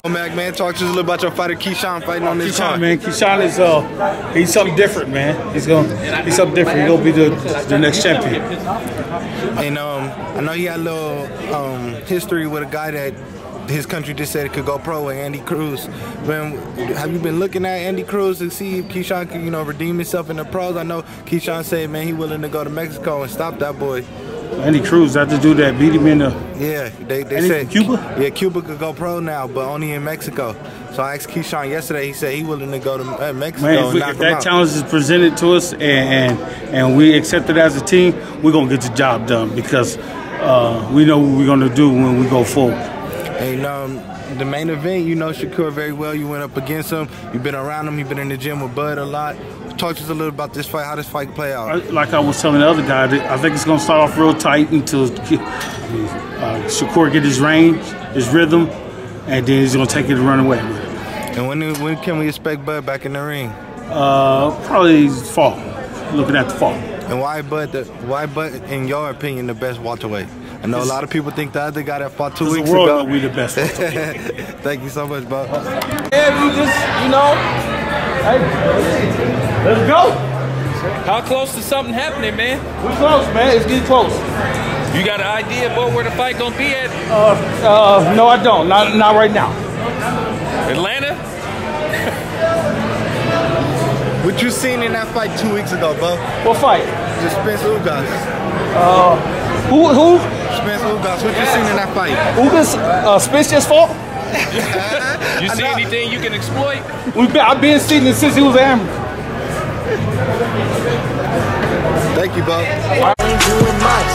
Bomac, man, talk to us a little about your fighter Keyshawn fighting on this card. Man, Keyshawn is he's something different, man. He's something different. He's gonna be the next champion. And I know he had a little history with a guy that his country just said it could go pro with Andy Krause. Man, have you been looking at Andy Krause to see if Keyshawn can, redeem himself in the pros? I know Keyshawn said, man, he willing to go to Mexico and stop that boy. Andy Krause, that the dude that beat him in the... Yeah, they said Cuba? Yeah, Cuba could go pro now, but only in Mexico. So I asked Keyshawn yesterday, he said he willing to go to Mexico. Man, if that challenge is presented to us and we accept it as a team, we're going to get the job done because we know what we're going to do when we go forward. And the main event, you know Shakur very well. You went up against him. You've been around him. You've been in the gym with Bud a lot. Talk to us a little about this fight, how this fight play out. Like I was telling the other guy, I think it's going to start off real tight until Shakur get his range, his rhythm, and then he's going to take it and run away with it. And when can we expect Bud back in the ring? Probably fall. Looking at the fall. And why Bud, in your opinion, the best welterweight? I know a lot of people think the other guy that fought 2 weeks ago. The world we the best. Thank you so much, bro. Yeah, we just, hey, let's go. How close to something happening, man? We're close, man. It's getting close. You got an idea about where the fight gonna be at? No, I don't. Not right now. Atlanta? What you seen in that fight 2 weeks ago, bro? What fight? Just Spence Ugas. Who? Spence Ugas. What you seen in that fight? Ugas, Spence just fought? You see anything you can exploit? I've been seeing it since he was amateur. Thank you, bro.